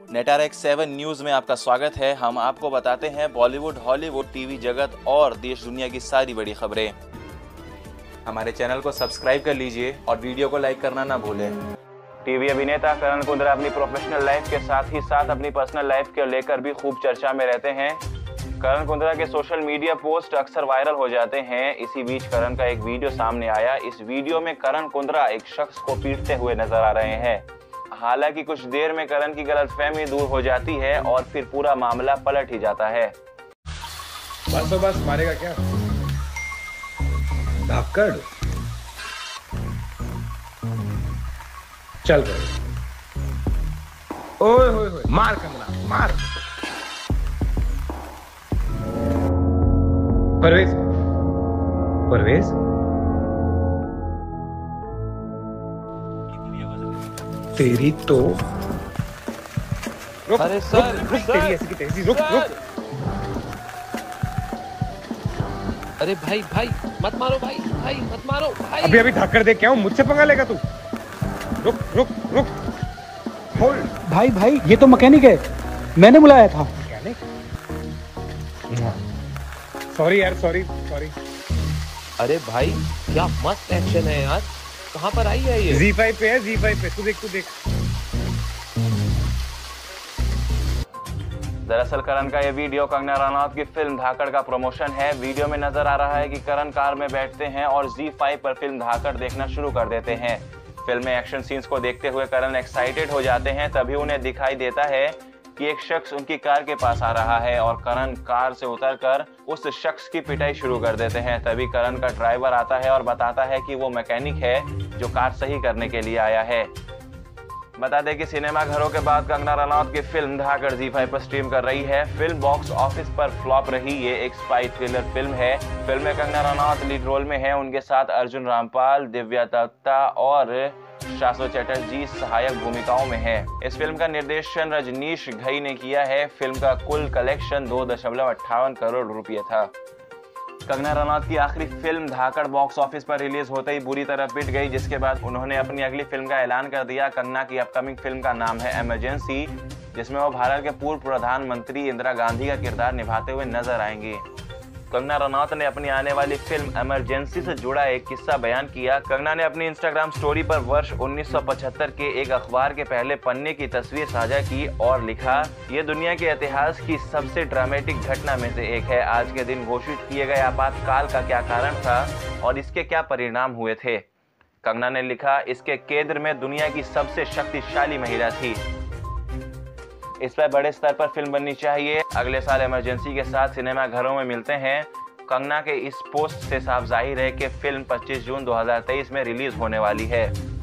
नेटआरएक्स 7 news में आपका स्वागत है। हम आपको बताते हैं बॉलीवुड, हॉलीवुड, टीवी जगत और देश दुनिया की सारी बड़ी खबरें। हमारे चैनल को सब्सक्राइब कर लीजिए और वीडियो को लाइक करना ना भूलें। टीवी अभिनेता करण कुंद्रा अपनी प्रोफेशनल लाइफ के साथ ही साथ अपनी पर्सनल लाइफ को लेकर भी खूब चर्चा में रहते हैं। करण कुंद्रा के सोशल मीडिया पोस्ट अक्सर वायरल हो जाते हैं। इसी बीच करण का एक वीडियो सामने आया। इस वीडियो में करण कुंद्रा एक शख्स को पीटते हुए नजर आ रहे हैं। हालांकि कुछ देर में करण की गलतफहमी दूर हो जाती है और फिर पूरा मामला पलट ही जाता है। बस मारेगा क्या? धाकड़ चल गए। ओए होए होए, मार कंगना मार। परवेज तेरी तो रुक, अरे सर, रुक, सर, तेरी ऐसी की तैसी रुक। अरे भाई मत मारो भाई मत मारो भाई। अभी धाकड़ दे क्या हूँ, मुझसे पंगा लेगा तू? रुक होल्ड। भाई ये तो मैकेनिक है, मैंने बुलाया था। मैकेनिक? सॉरी यार, सॉरी। अरे भाई क्या मस्त एक्शन है यार, कहाँ पर आई है ये? Z5 पे है, Z5 पे। तू देख। दरअसल करण का ये वीडियो कंगना रनौत की फिल्म धाकड़ का प्रमोशन है। वीडियो में नजर आ रहा है कि करण कार में बैठते हैं और Z5 पर फिल्म धाकड़ देखना शुरू कर देते हैं। फिल्म में एक्शन सीन्स को देखते हुए करण एक्साइटेड हो जाते हैं। तभी उन्हें दिखाई देता है कि एक शख्स उनकी कार के पास आ रहा है और करण कार से उतरकर उस शख्स की पिटाई शुरू कर देते हैं। तभी करण का ड्राइवर आता है और बताता है कि वो मैकेनिक है जो कार सही करने के लिए आया है। बता दें कि सिनेमा घरों के बाद कंगना रनौत की फिल्म धाकड़ Z5 पर स्ट्रीम कर रही है। फिल्म बॉक्स ऑफिस पर फ्लॉप रही। ये एक स्पाई थ्रिलर फिल्म है। फिल्म में कंगना रनौत लीड रोल में है। उनके साथ अर्जुन रामपाल, दिव्या दत्ता और शाश्वत चटर्जी सहायक भूमिकाओं में है। इस फिल्म का निर्देशन रजनीश घई ने किया है। फिल्म का कुल कलेक्शन 2.58 करोड़ रुपये था। कंगना रनौत की आखिरी फिल्म धाकड़ बॉक्स ऑफिस पर रिलीज होते ही बुरी तरह पिट गई, जिसके बाद उन्होंने अपनी अगली फिल्म का ऐलान कर दिया। कंगना की अपकमिंग फिल्म का नाम है इमरजेंसी, जिसमें वो भारत के पूर्व प्रधानमंत्री इंदिरा गांधी का किरदार निभाते हुए नजर आएंगी। कंगना रनौत ने अपनी आने वाली फिल्म इमरजेंसी से जुड़ा एक किस्सा बयान किया। कंगना ने अपनी इंस्टाग्राम स्टोरी पर वर्ष 1975 के एक अखबार के पहले पन्ने की तस्वीर साझा की और लिखा, ये दुनिया के इतिहास की सबसे ड्रामेटिक घटना में से एक है। आज के दिन घोषित किए गए आपातकाल का क्या कारण था और इसके क्या परिणाम हुए थे? कंगना ने लिखा, इसके केंद्र में दुनिया की सबसे शक्तिशाली महिला थी। इस पर बड़े स्तर पर फिल्म बननी चाहिए। अगले साल इमरजेंसी के साथ सिनेमा घरों में मिलते हैं। कंगना के इस पोस्ट से साफ जाहिर है कि फिल्म 25 जून 2023 में रिलीज होने वाली है।